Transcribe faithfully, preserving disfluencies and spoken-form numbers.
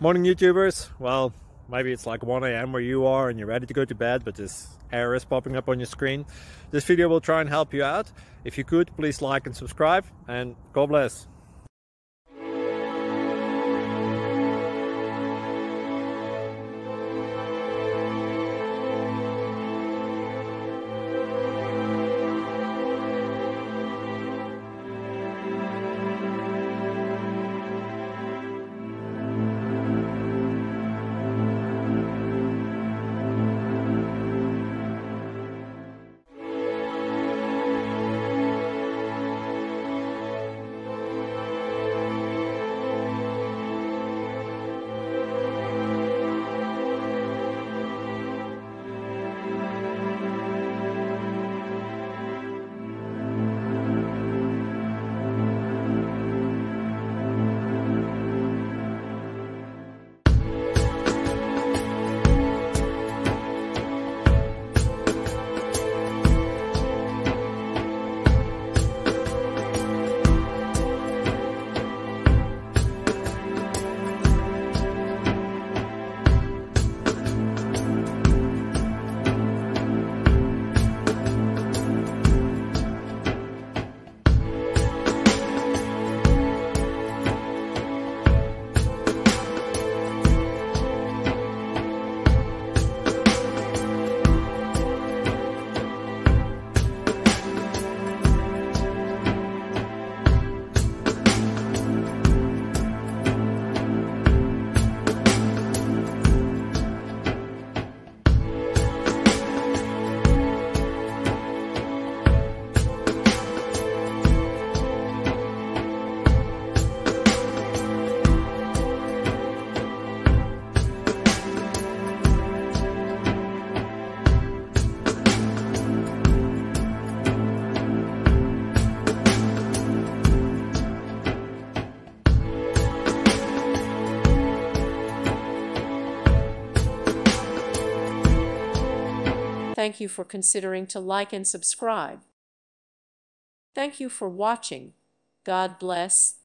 Morning YouTubers. Well, maybe it's like one A M where you are and you're ready to go to bed, but this error is popping up on your screen. This video will try and help you out. If you could, please like and subscribe, and God bless. Thank you for considering to like and subscribe. Thank you for watching. God bless.